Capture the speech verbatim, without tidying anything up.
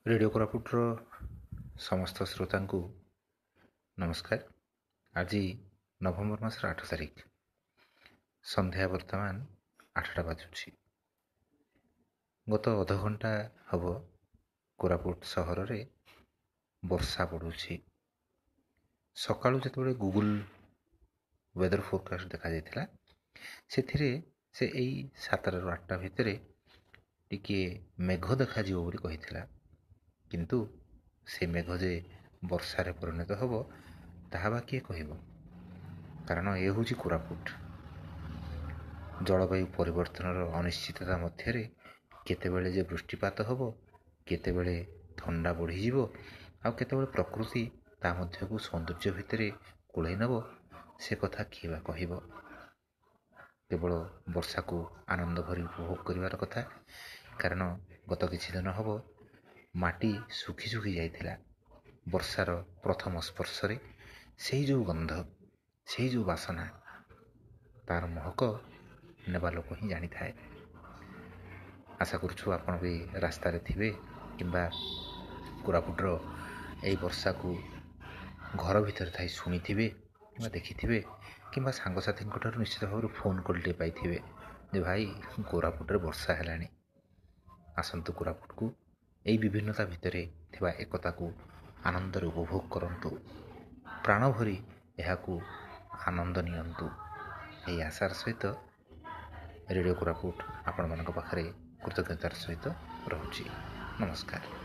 Radio କୋରାପୁଟର ସମସ୍ତ ଶ୍ରୋତାଙ୍କୁ ନମସ୍କାର। ଆଜି ନଭେମ୍ବର ମାସର ଆଠ ତାରିଖ, ସନ୍ଧ୍ୟା ବର୍ତ୍ତମାନ ଆଠଟା ବାଜୁଛି। ଗତ ଅଧଘଣ୍ଟା ହେବ କୋରାପୁଟ ସହରରେ ବର୍ଷା ପଡ଼ୁଛି। ସକାଳୁ ଯେତେବେଳେ ଗୁଗୁଲ ୱେଦର ଫୋରକାଷ୍ଟ ଦେଖାଯାଇଥିଲା, ସେଥିରେ ସେ ଏଇ ସାତଟାରୁ ଆଠଟା ଭିତରେ ଟିକିଏ ମେଘ ଦେଖାଯିବ ବୋଲି କହିଥିଲା। କିନ୍ତୁ ସେ ମେଘ ଯେ ବର୍ଷାରେ ପରିଣତ ହେବ ତାହା ବା କିଏ କହିବ? କାରଣ ଏ ହେଉଛି କୋରାପୁଟ। ଜଳବାୟୁ ପରିବର୍ତ୍ତନର ଅନିଶ୍ଚିତତା ମଧ୍ୟରେ କେତେବେଳେ ଯେ ବୃଷ୍ଟିପାତ ହେବ, କେତେବେଳେ ଥଣ୍ଡା ବଢ଼ିଯିବ, ଆଉ କେତେବେଳେ ପ୍ରକୃତି ତା ମଧ୍ୟକୁ ସୌନ୍ଦର୍ଯ୍ୟ ଭିତରେ କୋଳେଇ ନେବ, ସେ କଥା କିଏ ବା କହିବ? କେବଳ ବର୍ଷାକୁ ଆନନ୍ଦ ଭରି ଉପଭୋଗ କରିବାର କଥା। କାରଣ ଗତ କିଛି ଦିନ ହେବ ମାଟି ଶୁଖି ଶୁଖି ଯାଇଥିଲା। ବର୍ଷାର ପ୍ରଥମ ସ୍ପର୍ଶରେ ସେଇ ଯେଉଁ ଗନ୍ଧ, ସେଇ ଯେଉଁ ବାସନା, ତାର ମହକ ନେବା ଲୋକ ହିଁ ଜାଣିଥାଏ। ଆଶା କରୁଛୁ ଆପଣ ବି ରାସ୍ତାରେ ଥିବେ କିମ୍ବା କୋରାପୁଟର ଏଇ ବର୍ଷାକୁ ଘର ଭିତରେ ଥାଇ ଶୁଣିଥିବେ କିମ୍ବା ଦେଖିଥିବେ, କିମ୍ବା ସାଙ୍ଗସାଥୀଙ୍କ ଠାରୁ ନିଶ୍ଚିତ ଭାବରେ ଫୋନ୍ କଲ୍ଟିଏ ପାଇଥିବେ ଯେ ଭାଇ କୋରାପୁଟରେ ବର୍ଷା ହେଲାଣି। ଆସନ୍ତୁ କୋରାପୁଟକୁ ଏହି ବିଭିନ୍ନତା ଭିତରେ ଥିବା ଏକତାକୁ ଆନନ୍ଦରେ ଉପଭୋଗ କରନ୍ତୁ। ପ୍ରାଣ ଭରି ଏହାକୁ ଆନନ୍ଦ ନିଅନ୍ତୁ। ଏହି ଆଶାର ସହିତ ରେଡ଼ିଓ କୋରାପୁଟ ଆପଣମାନଙ୍କ ପାଖରେ କୃତଜ୍ଞତାର ସହିତ ରହୁଛି। ନମସ୍କାର।